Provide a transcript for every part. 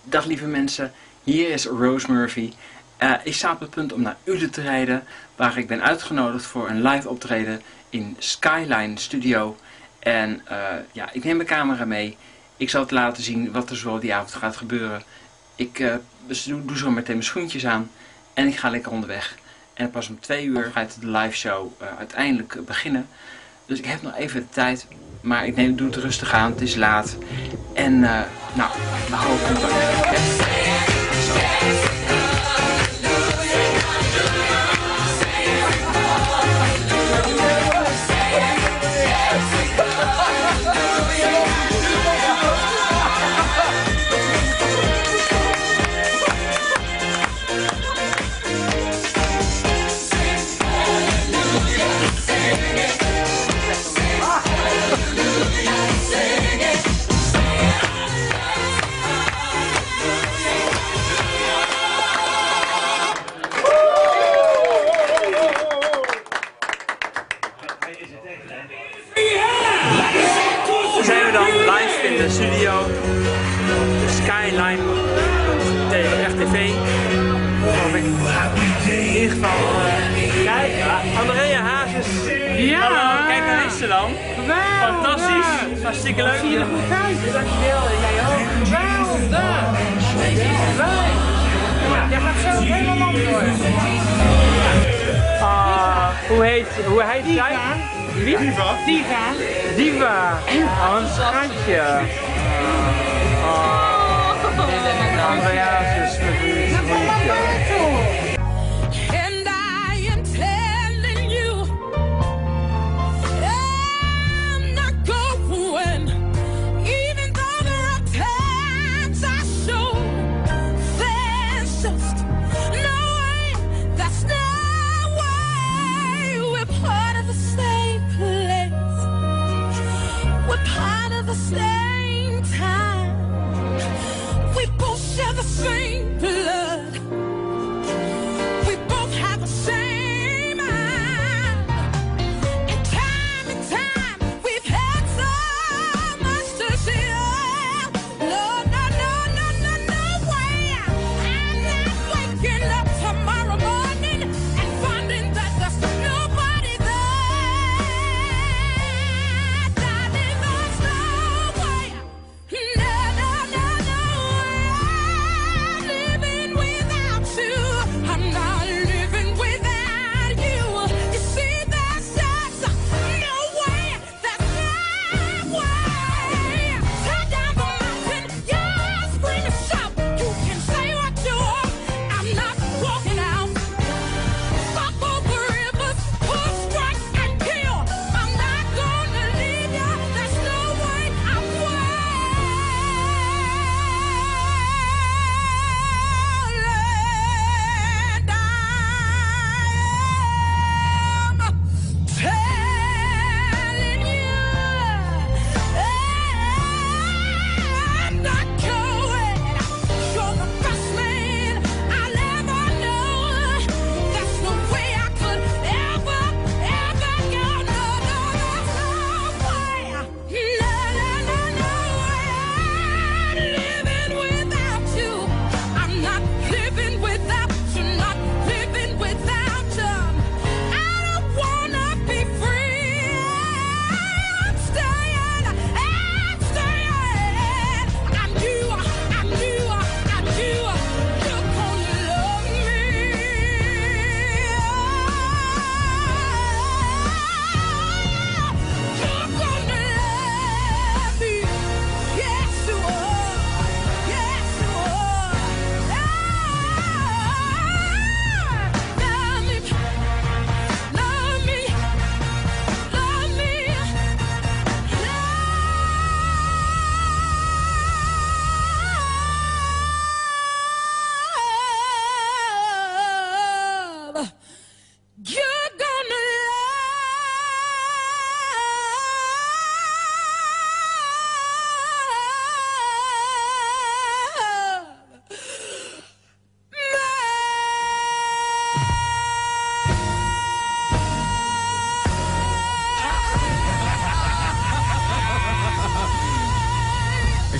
Dag lieve mensen, hier is Rose Murphy. Ik sta op het punt om naar Uden te rijden, waar ik ben uitgenodigd voor een live optreden in Skyline Studio. En ja, ik neem mijn camera mee. Ik zal het laten zien wat er zo die avond gaat gebeuren. Ik doe zo meteen mijn schoentjes aan en ik ga lekker onderweg. En pas om 2 uur gaat de live show uiteindelijk beginnen. Dus ik heb nog even de tijd, maar ik doe het rustig aan, het is laat. En nou, we hopen dat zijn we dan live in de studio, de Skyline RTV. In ieder geval, kijk, Andrea Hazes. Ja! Hallo, kijk naar Amsterdam. Fantastisch, hartstikke leuk. Zie je er goed uit? Dankjewel, jij ook. Geweldig! Jij gaat zo het hele land door. Hoe heet zij? Wie? Diva. Diva. Oh, een schatje. Andrea Hazes met een schoentje.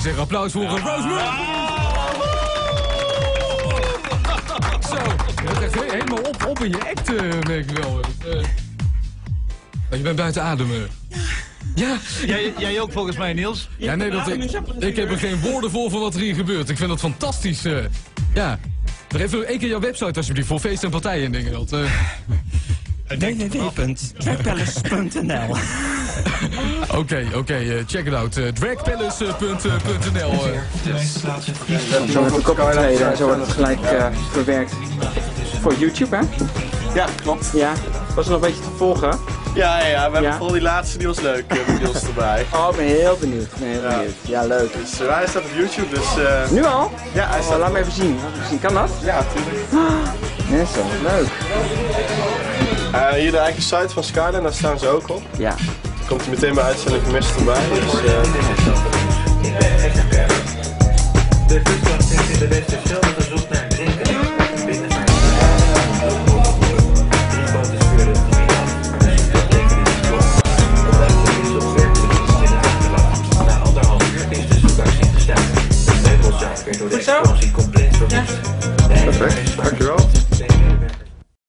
zeggen applaus voor Rosemary. Zo, je bent echt helemaal op in je act, merk ik wel. Je bent buiten adem. Ja. Jij ook volgens mij, Niels? Ja, nee, ik heb er geen woorden voor wat er hier gebeurt. Ik vind dat fantastisch. Ja. Nog even één keer jouw website alsjeblieft voor feesten en partijen en dingen. www.dragpalace.nl. Oké, check it out. Dragpalace.nl. Zo wordt het optreden en zo wordt het gelijk verwerkt voor YouTube, hè? Ja, klopt. Ja. Was er nog een beetje te volgen? Ja, we hebben vooral die laatste, die was leuk, met Niels erbij. Oh, ik ben heel benieuwd. Ja, leuk. Dus hij staat op YouTube, dus... Nu al? Ja, hij staat... Laat me even zien. Kan dat? Ja, natuurlijk. Net zo, leuk. Hier de eigen site van Skyline, daar staan ze ook op. Ja. Dan komt hij meteen bij uitzending gemist erbij, dus... De vluchtwacht in de Westervelde gezocht naar drinken. Binnen maar 3 boten speurden het gebied af, maar de zoektocht leverde niet op. Omdat de politie op werkelijk iets in de haven lag. Na 1,5 uur is de zoekactie gestart. De meubelzaak werd door de